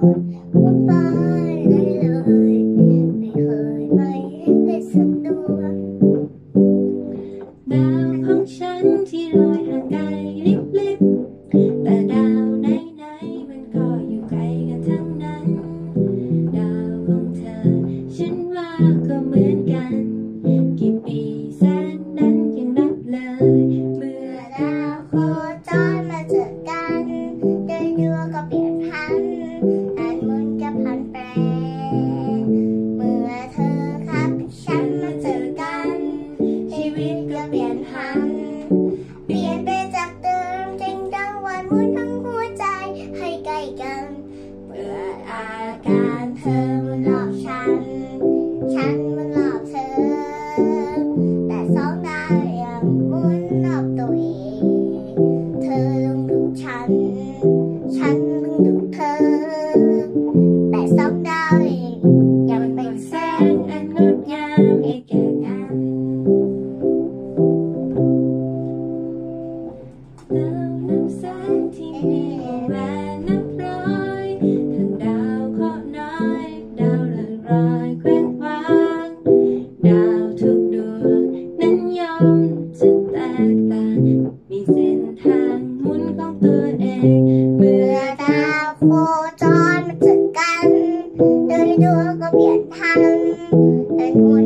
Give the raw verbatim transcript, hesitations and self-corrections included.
นวุ่นวายเลยเลยไม่เคยไม่เห็นเลยสักตัวดาวของฉันที่ลอยห่างไกลลิบลิบแต่ดาวไหนไหนมันก็อยู่ไกลกันทั้งนั้นดาวของเธอฉันว่าก็เหมือนกันกี่ปีแสนนั้นยังนับเลยเมื่อดาวโคจรมาเจอกันโดยดวงก็เปลี่ยนพันอันมุนก็พันแปรเมื่อเธอกับฉันมาเจอกันชีวิตก็เปลี่ยนพันเปลี่ยนไปจากเดิมจริงดังวันมุนทั้งหัวใจให้ใกล้กันเมื่ออาการเธอมันหลอกฉันฉันมันหลอกเธอแต่สองดาวยังหมุนรอบตัวเองเธอลงดูฉันฉันลงดูเธอแต่สองดาวยังเป็นแสงอันงดงามให้แก่กันดาวนับแสนที่มีแหวนนับร้อยทั้งดาวเคราะห์น้อยดาวเลื่อนลอยเคว้งคว้างดาวทุกดวงนั้นย่อมจะแตกต่างมีเส้นทางหมุนของตัวเองเมื่อดาวโคจรมาเจอกันโดยดวงก็เปลี่ยนพันเป็น